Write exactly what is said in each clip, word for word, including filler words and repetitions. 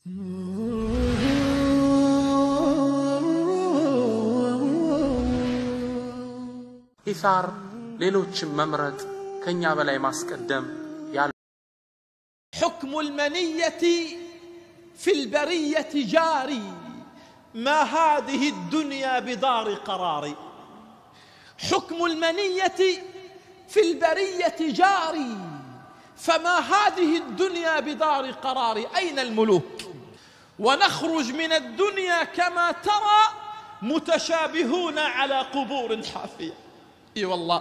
ኢሳር ሌሎችን መምረጥ ከኛ በላይ ማስቀደም ያለ حكم المنية في البرية جاري ما هذه الدنيا بدار قراري حكم المنية في البرية جاري فما هذه الدنيا بدار قراري أين الملوك ونخرج من الدنيا كما ترى متشابهون على قبور حافية اي والله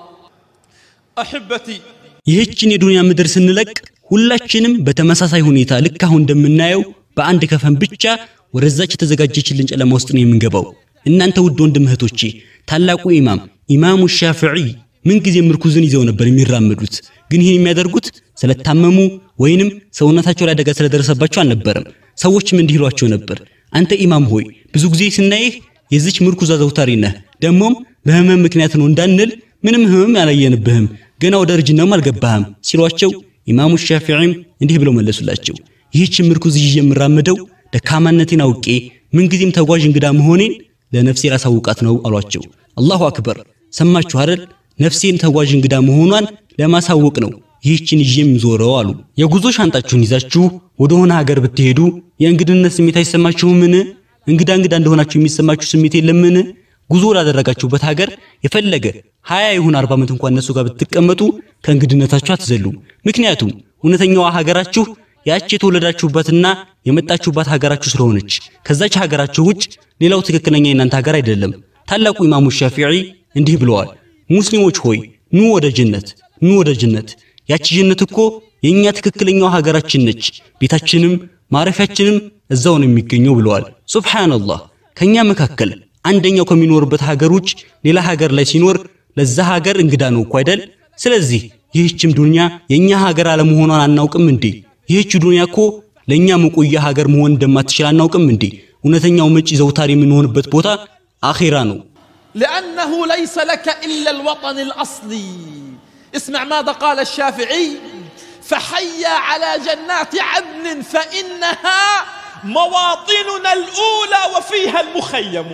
احبتي ይህችን የዱንያ ምድር ስንለቅ ሁላችንም በተመሳሳይ ሁኔታ ልክ አሁን እንደምናየው በአንድ ከፈን ብቻ ወረዛች ተዘጋጀችልን ጨለማ ውስጥ ነው የምንገባው እናንተ ውድ ወንድም እህቶቼ ታላቁ ኢማም ኢማሙ ሻፊዒ ምን ጊዜ ምርኩዝን ይዘው ነበር የሚራመዱት ግን ይሄን የሚያደርጉት ስለታመሙ ወይንም ሰውነታቸው ላይ አደጋ ስለደረሰባቸው አልነበረም ሰዎችም እንዲህሏቸው ነበር አንተ ኢማም ሆይ ብዙ ጊዜ ስናይህ የዚች ምርኩዝ አዘውታሪ ነህ ደሞም በህመም ምክንያት ነው እንዳንል ምንም ህመም ያላየንብህም ገና ወደ እርጅናው አልገባህም ሲሏቸው ኢማሙ ሻፊዒም እንዲህ ብለው መለሱላቸው ይህች ምርኩዝ ይዤ የምራመደው ደካማነቴን አውቄ ምን ጊዜም ተጓዥ እንግዳ መሆኔን ለነፍሴ ራሳውቃት ነው አሏቸው አላሁ አክበር ሰማችሁ አይደል ነፍሴን ተጓዥ እንግዳ መሆኗን ለማሳወቅ ነው ይህችን ይዤም ዞረው አሉ የጉዞ ሻንጣችሁን ይዛችሁ ወደ ሆነ ሀገር ብትሄዱ የእንግድነት ስሜት አይሰማችሁምን እንግዳ እንግዳ እንደሆናችሁ የሚሰማችሁ ስሜት የለምን ጉዞ ላደረጋችሁበት ሀገር የፈለገ ሃያ ይሁን አርባ ዓመት እንኳን እነሱ ጋር ብትቀመጡ ከእንግድነታችሁ አትዘሉ ምክንያቱም እውነተኛው ሀገራችሁ ያቺ የተወለዳችሁበትና የመጣችሁበት ሀገራችሁ ስለሆነች ከዛች ሀገራችሁ ውጭ ሌላው ትክክለኛ የናንተ ሀገር አይደለም ታላቁ ኢማሙ ሻፊዒ እንዲህ ብለዋል ሙስሊሞች ሆይ ኑ ወደ ጀነት ኑ ወደ ጀነት ያቺ ጀነት እኮ የኛ ትክክለኛው ሀገራችን ነች ቤታችንም ማረፊያችንም እዛው ነው የሚገኘው ብለዋል ሱብሃንአላህ ከኛ መካከል አንደኛው ከሚኖርበት ሀገሮች ሌላ ሀገር ላይ ሲኖር ለዛ ሀገር እንግዳ ነው እኮ አይደል ስለዚህ ይህችም ዱንያ የኛ ሀገር አለመሆኗን አናውቅም እንዴ ይህች ዱንያ እኮ ለኛ መቆያ ሀገር መሆን እንደማትችል አናውቅም እንዴ እውነተኛው መጪ ዘውታሪ የምንሆንበት ቦታ አኺራ ነው لأنه ليس لك إلا الوطن الأصلي اسمع ماذا قال الشافعي فحيا على جنات عدن فإنها مواطننا الأولى وفيها المخيم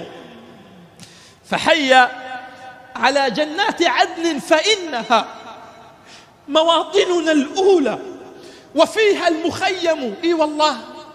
فحيا على جنات عدن فإنها مواطننا الأولى وفيها المخيم اي والله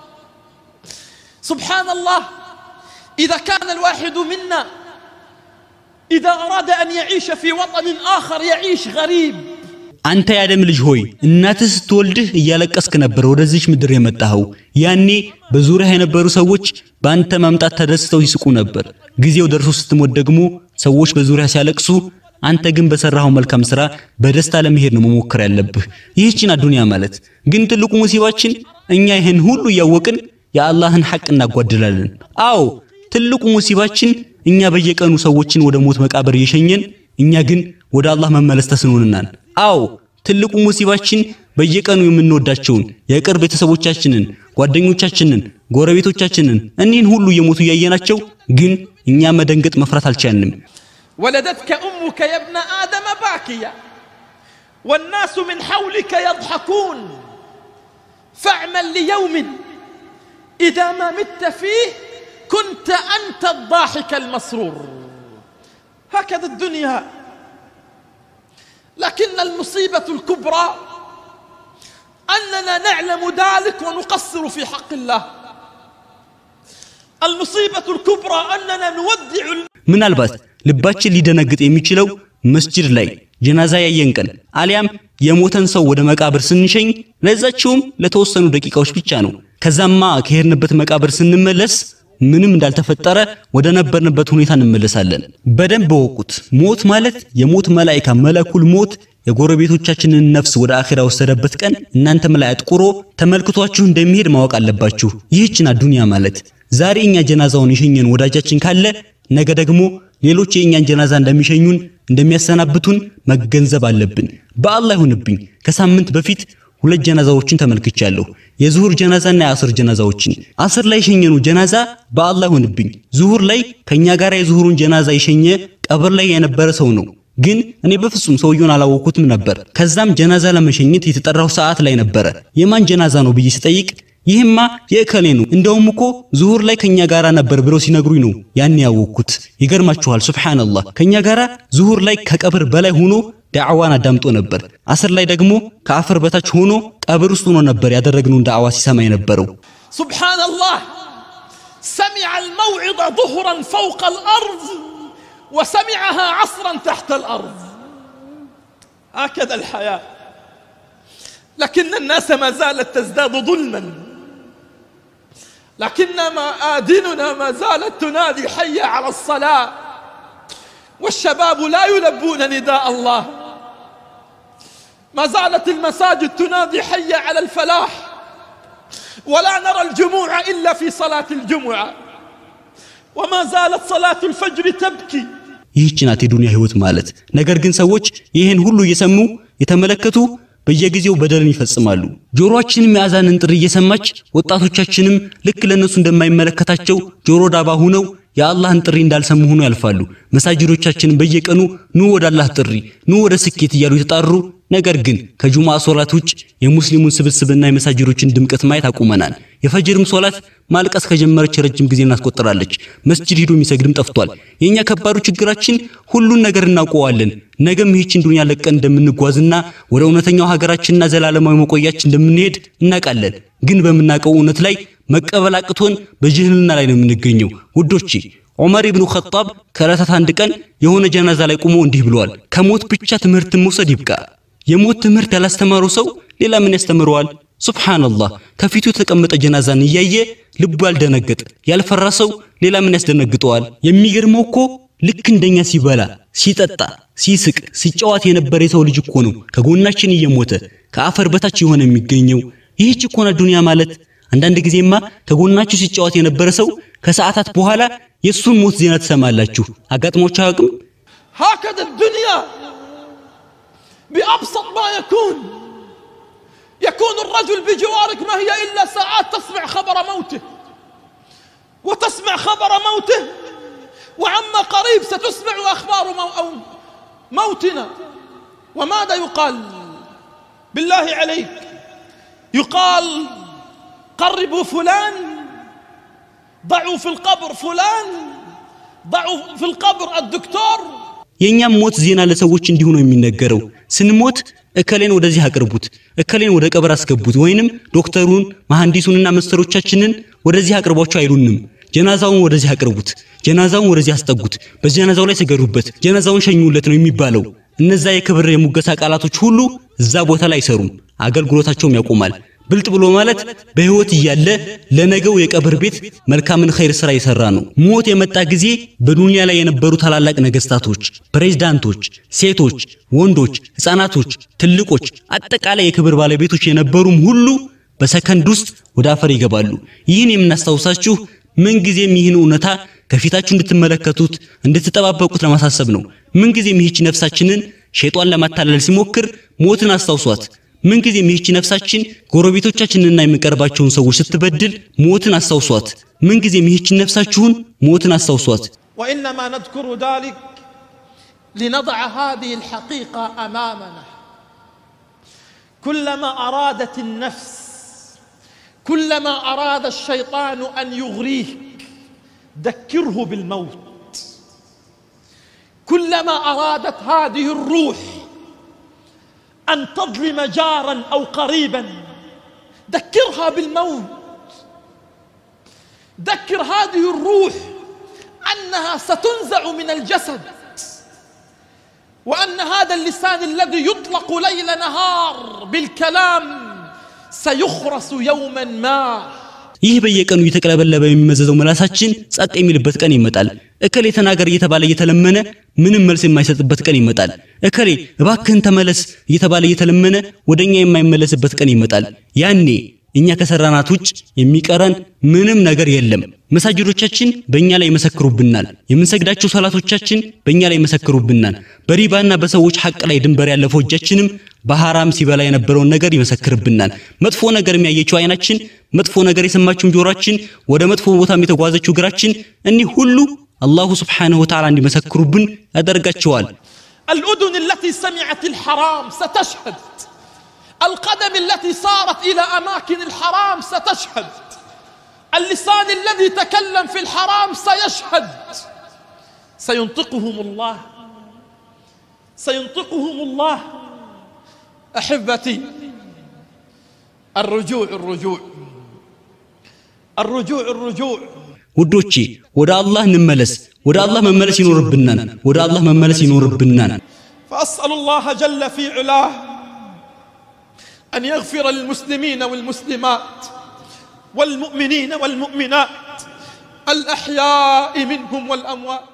سبحان الله إذا كان الواحد منا إذا أراد أن يعيش في وطن آخر يعيش غريب አንተ ያደም ልጅ ሆይ እናትስ ተወልድህ እያለቀስክ ነበር ወደዚች ምድር የመጣኸው ያኔ በዙሪያ የነበሩ ሰዎች በአንተ ማምጣት ተደስተው ይስቁ ነበር ጊዜው ደርሶ ስትሞት ደግሞ ሰዎች በዙሪያ ሲያለቅሱ አንተ ግን በሰራው መልካም ስራ በደስታ ለመሄድ ነው መሞከር ያለብህ ይህችን ዱንያ ማለት ግን ትልቁ ሙሲባችን እኛ ይሄን ሁሉ ያወቅን የአላህን ሐቅ እናጓድላለን አዎ ትልቁ ሙሲባችን እኛ በየቀኑ ሰዎችን ወደ ሞት መቃብር እየሸኘን እኛ ግን ወደ አላህ መመለስ ተስኖናል አዎ ትልቁ ሙሲባችን በየቀኑ የምንወዳቸውን የቅርብ ቤተሰቦቻችንን ጓደኞቻችንን ጎረቤቶቻችንን እኒን ሁሉ የሞቱ ያየናቸው ግን እኛ መደንገጥ መፍራት አልቻልንም ولدتك امك يا ابن ادم باكيا والناس من حولك يضحكون فاعمل ليوم اذا ما مت فيه كنت انت الضاحك المسرور هكذا الدنيا لكن المصيبة الكبرى أننا نعلم ذلك ونقصر في حق الله المصيبة الكبرى أننا نودع ምናልባት ልባችን ሊደነግጥ የሚችለው መስጂድ ላይ ጀናዛ ያየንቀን አሊያም የሞተን ሰው ወደ መቃብር ስንሸኝ ለዛችሁም ለተወሰኑ ደቂቃዎች ብቻ ነው ከዛማ ከሄድንበት መቃብር ስንመለስ ምንም እንዳልተፈጠረ ወደ ነበርንበት ሁኔታ እንመለሳለን በደንብ ወቁት ሞት ማለት የሞት መላእክት መለኩል ሞት የጎረቤቶቻችንን ነፍስ ወደ አኺራ ወሰደበት ቀን እናንተም ላይ አጥቁሮ ተመልክቷችሁ እንደሚሄድ ማወቅ አለባችሁ ይህችን ዱንያ ማለት ዛሬ እኛ ጀናዛውን ይሸኘን ወዳጃችን ካለ ነገ ደግሞ ሌሎች የኛን ጀናዛ እንደሚሸኙን እንደሚያሰናብቱን መገንዘብ አለብን በአላህ ይሁንብኝ ከሳምንት በፊት ሁለት ጀናዛዎችን ተመልክቻለሁ የዙሁር ጀናዛና የአስር ጀናዛዎችን አስር ላይ ሸኘኑ ጀናዛ በአላህ ይሁንብኝ ዙሁር ላይ ከኛ ጋር የዙሁሩን ጀናዛ ይሸኘ ቀብር ላይ የነበረ ሰው ነው ግን እኔ በፍጹም ሰውየውን አላወኩትም ነበር ከዛም ጀናዛ ለመሸኘት የተጠራው ሰዓት ላይ ነበር የማን ጀናዛ ነው ብዬ ስጠይቅ ይህማ የእከሌ ነው እንደውም እኮ ዙሁር ላይ ከኛ ጋራ ነበር ብለው ሲነግሩኝ ነው ያን ያወኩት ይገርማችኋል ሱብሃንአላህ ከኛ ጋራ ዙሁር ላይ ከቀብር በላይ ሆኖ ዳዕዋን አዳምጦ ነበር አስር ላይ ደግሞ ከአፈር በታች ሆኖ ቀብር ውስጥ ሆኖ ነበር ያደረግነውን ዳዕዋ ሲሰማ የነበረው ሱብሃንአላህ سمع الموعظة ظهرا فوق الأرض وسمعها عصرا تحت الأرض هكذا الحياة لكن الناس ما زالت تزداد ظلما لكن آذاننا ما زالت تنادي حي على الصلاة والشباب لا يلبون نداء الله ما زالت المساجد تنادي حي على الفلاح ولا نرى الجموع إلا في صلاة الجمعة وما زالت صلاة الفجر تبكي ይህች ናት የዱንያ ህይወት ማለት ነገር ግን ሰዎች ይሄን ሁሉ እየሰሙ የተመለከቱ በየጊዜው በደልን ይፈጽማሉ ጆሮአችንም ያዛንን ጥሪ እየሰማች ወጣቶቻችንም ልክ ለነሱ እንደማይመለከታቸው ጆሮ ዳባ ሆነው የአላህን ጥሪ እንዳልሰሙ ሆኖ ያልፋሉ መሳጅዶቻችንን በየቀኑ ኑ ወደ አላህ ጥሪ ኑ ወደ ስኬት እያሉ ይጣሩ ነገር ግን ከጁማዓ ሶላት ውጭ የሙስሊሙን ስብስብና የመሳጅዶችን ድምቀት ማየት አቁመናል የፈጅርም ሶላት ማልቀስ ከጀመረች ረጅም ጊዜ እናስቆጥራለች መስጂድ ሄዶ የሚሰግድም ጠፍቷል የኛ ከባዱ ችግራችን ሁሉን ነገር እናውቀዋለን ነገም ይህችን ዱንያ ለቀን እንደምንጓዝና ወደ እውነተኛው ሀገራችንና ዘላለማዊ መቆያችን እንደምንሄድ እናቃለን ግን በመናቀው እውነት ላይ መቀበል አቅቶን በጅህልና ላይ ነው የምንገኘው ውዶቼ ዑመር ኢብኑ ኸጣብ ከራታት አንድ ቀን የሆነ ጀናዛ ላይ ቆሞ እንዲህ ብለዋል ከሞት ብቻ ትምህርት መውሰድ ይብቃ የሞት ትምህርት ያላስተማረው ሰው ሌላ ምን ያስተምረዋል ሱብሃንአላህ ከፊቱ ተቀመጠ ጀናዛን እያየ ልቡ ያልደነገጠ ያልፈራ ሰው ሌላ ምን ያስደነግጠዋል የሚገርመው እኮ ልክ እንደኛ ሲበላ ሲጠጣ ሲስቅ ሲጫወት የነበረ ሰው ልጅ እኮ ነው ከጎናችን እየሞተ ከአፈር በታች የሆነ የሚገኘው ይህች እኮ ነው ዱንያ ማለት አንዳንድ ጊዜማ ከጎናችሁ ሲጫወት የነበረ ሰው ከሰዓታት በኋላ የሱን ሞት ዜና ተሰማላችሁ አጋጥሞች አያውቅም هكذا الدنيا بأبسط ما يكون يكون الرجل بجوارك ما هي إلا ساعات تسمع خبر موته وتسمع خبر موته وعما قريب ستسمع أخبار موتنا وماذا يقال بالله عليك يقال قربوا فلان ضعوا في القبر فلان ضعوا في القبر الدكتور የኛም ሞት ዜና ለሰዎች እንዲሁ ነው የሚነገረው ስንሞት እከሌን ወደዚህ አቅርቡት እከሌን ወደ ቀብር አስገቡት ወይንም ዶክተሩን መሐንዲሱንና መስተሮቻችንን ወደዚህ አቅርቧቸው አይሉንም ጀናዛውን ወደዚህ አቅርቡት ጀናዛውን ወደዚህ አስጠጉት በጀናዛው ላይ ሰገዱበት ጀናዛውን ሸኙለት ነው የሚባለው እነዛ የክብር የሙገሳ ቃላቶች ሁሉ እዛ ቦታ ላይ አይሰሩም አገልግሎታቸውም ያቆማል ብልጥ ብሎ ማለት በህይወት ይያለ ለነገው የቀብር ቤት መልካምን ኸይር ስራ ይሰራ ነው ሞት የመጣ ጊዜ በዱንያ ላይ የነበሩ ታላላቅ ነገስታቶች ፕሬዝዳንቶች ሴቶች ወንዶች ህፃናቶች ትልቆች አጠቃላይ የክብር ባለቤቶች የነበሩም ሁሉ በሰከንድ ውስጥ ወደ አፈር ይገባሉ ይህን የምናስተውሳችሁ ምን ጊዜም ይህን ኡነታ ከፊታችሁ እንድትመለከቱት እንድትጠባበቁት ለማሳሰብ ነው ምን ጊዜም ይህች ነፍሳችንን ሸይጣን ለማታለል ሲሞክር ሞትን አስተውሷት ምን ጊዜ ይህች ነፍሳችን ጎረቤቶቻችንና የምንቀርባቸውን ሰዎች ስትበድል ሞትን አስተውሷት ምን ጊዜ ይህች ነፍሳችሁን ሞትን አስተውሷት وانما نذكر ذلك لنضع هذه الحقيقه امامنا كلما ارادت النفس كلما اراد الشيطان ان يغريك ذكره بالموت كلما ارادت هذه الروح أن تظلم جارا أو قريبا ذكرها بالموت ذكر هذه الروح أنها ستنزع من الجسد وأن هذا اللسان الذي يطلق ليل نهار بالكلام سيخرس يوما ما ይህ በየቀኑ እየተቀለበለበ የሚመዘዘው መላሳችን ጻጥ የሚልበት ቀን ይመጣል እከሌ ተናገር እየተባለ እየተለመነ ምንም መልስ የማይሰጥበት ቀን ይመጣል እከሌ እባክህን ተመለስ እየተባለ እየተለመነ ወደኛ የማይመለስበት ቀን ይመጣል ያኔ እኛ ከሰራናት ውጭ የሚቀረን ምንም ነገር የለም መሳጅዶቻችን በእኛ ላይ መሰክሩብናል የምንሰግዳቸው ሶላቶቻችን በእኛ ላይ መሰክሩብናል በሪባና በሰዎች ሐቅ ላይ ድንበር ያለፈው እጃችንም በሐራም ሲበላ የነበረው ነገር ይመሰክርብናል መጥፎ ነገር የሚያየችው አይናችን መጥፎ ነገር የሰማችው ጆሮአችን ወደ መጥፎ ቦታም የተጓዘችው እግራችን እኒ ሁሉ አላሁ Subhanahu Wa Ta'ala እንዲመሰክሩብን ያደርጋቸዋል الأذن التي سمعت الحرام ستشهد القدم التي صارت إلى أماكن الحرام ستشهد، اللسان الذي تكلم في الحرام سيشهد، سينطقهم الله، سينطقهم الله. أحبتي، الرجوع الرجوع الرجوع الرجوع ውዶቼ ወደ አላህ እንመለስ። ወደ አላህ መመለስ ይኖርብናል። ወደ አላህ መመለስ ይኖርብናል። فأسأل الله جل في علاه أن يغفر للمسلمين والمسلمات والمؤمنين والمؤمنات الأحياء منهم والأموات.